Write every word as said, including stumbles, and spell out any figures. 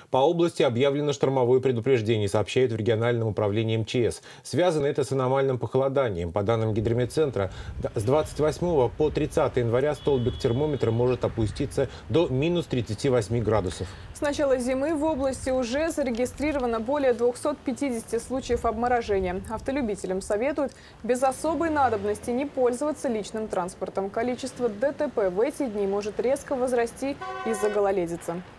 По области объявлено штормовое предупреждение, сообщают в региональном управлении эм че эс. Связано это с аномальным похолоданием. По данным гидрометцентра, с двадцать восьмого по тридцатое января столбик термометра может опуститься до минус тридцати восьми градусов. С начала зимы в области уже зарегистрировано более двухсот пятидесяти случаев обморожения. Автолюбителям советуют без особой надобности не пользоваться личным транспортом. Количество дэ тэ пэ в эти дни может резко возрасти из-за гололедицы.